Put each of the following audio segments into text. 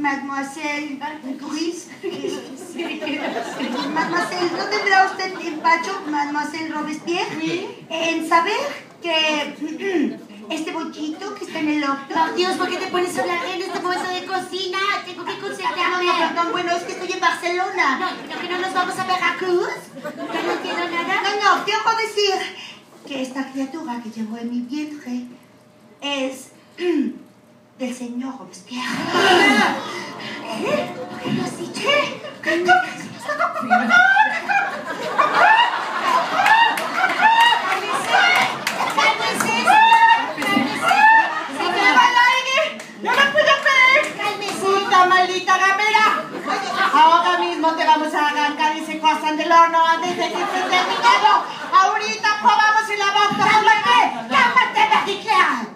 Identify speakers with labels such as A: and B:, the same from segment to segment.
A: Mademoiselle Gris. Mademoiselle, ¿no tendrá usted empacho, Mademoiselle Robespierre?
B: ¿Sí?
A: En saber que este bollito que está en el octo...
C: Por Dios, ¿por qué te pones a hablar en este momento de cocina? Tengo que concentrarme.
A: No, perdón, bueno, es que estoy en Barcelona.
C: No, que no nos vamos a Veracruz. Ya no entiendo nada.
A: No, quiero decir que esta criatura que llevo en mi vientre es del señor Robespierre.
C: ¿Qué? ¿Por qué lo has dicho?
A: ¿Qué?
B: ¡Maldita gamera! Ahora mismo te vamos a arrancar ese croissant del horno antes de que esté terminado. Ahorita probamos si la boca. ¡Cálmate, Marie-Claire!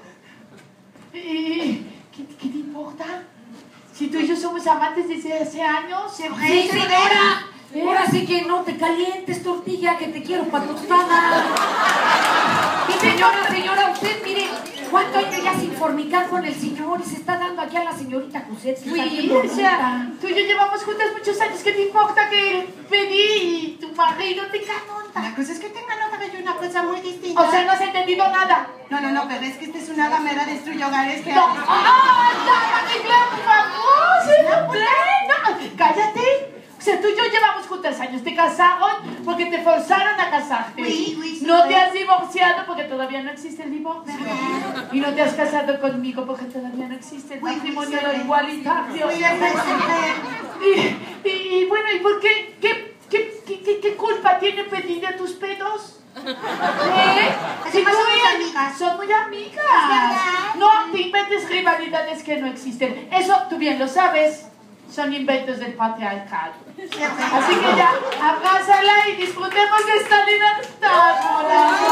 D: ¿Qué te importa? Si tú y yo somos amantes desde hace años,
C: Sí, señora.
D: Ahora sí que no te calientes, tortilla, que te quiero pa' tostada. Y señora, usted mire, ¿cuánto años ya sin fornicar con el señor? Y se está dando aquí a la señorita Cosette.
E: Sí, o sea, tú y yo llevamos juntas muchos años. ¿Qué te importa que pedí y tu marido te canonta?
B: La cosa es que tengan otra vez una cosa muy distinta.
E: O sea, no has entendido nada.
B: No, pero es que esta es una gamera destruye hogares que...
E: No. ¡Ah, ya, Marie-Claire, por favor! ¡Se lo plena! ¡Cállate! O sea, tú y yo llevamos juntas años. Te casaron porque te forzaron a casarte.
A: Sí,
E: no te has divorciado porque todavía no existe el divorcio. Y no te has casado conmigo porque todavía no existe el matrimonio igualitario. Y bueno, ¿y por qué? ¿Qué culpa tiene pedir de tus pedos? Si
A: Además,
E: tú
A: somos
E: y él
A: amigas.
E: son muy amigas.
A: verdad.
E: No te inventes rivalidades que no existen. Eso tú bien lo sabes. Son inventos del patriarcado. Así que ya, abrázala y disfrutemos de esta libertad.